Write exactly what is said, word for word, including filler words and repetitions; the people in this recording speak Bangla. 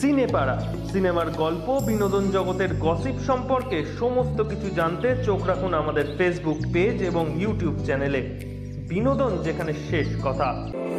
সিনেপাড়া, সিনেমার গল্প, বিনোদন জগতের গসিপ সম্পর্কে সমস্ত কিছু জানতে চোখ রাখুন আমাদের ফেসবুক পেজ এবং ইউটিউব চ্যানেলে। বিনোদন যেখানে শেষ কথা।